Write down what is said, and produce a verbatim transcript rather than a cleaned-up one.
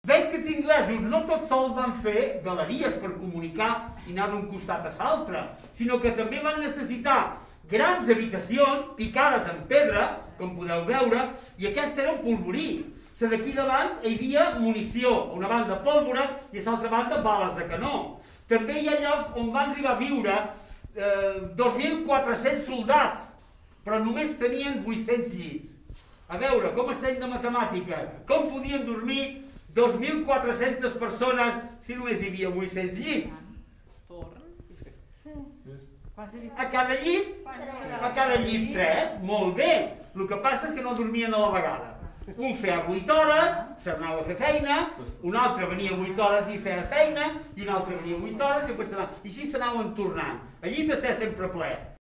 Veig que els inglesos no tot sols van fer galeries per comunicar i anar d'un costat a l'altre, sinó que també van necessitar grans habitacions picades en pedra, com podeu veure, i aquesta era un polvorí. O d'aquí davant hi havia munició, a una banda pólvora i a l'altra banda bales de canó. També hi ha llocs on van arribar a viure eh, dos mil quatre-cents soldats, però només tenien vuit-cents llits. A veure, com estem de matemàtica? Com podien dormir dos mil quatre-centes persones si només hi havia vuit-cents llits? A cada llit? A cada llit tres, molt bé. El que passa és que no dormien a la vegada. Un feia vuit hores, s'anava a fer feina, un altre venia vuit hores i feia feina, i un altre venia vuit hores i després s'anava... I així s'anaven tornant. El llit està sempre ple.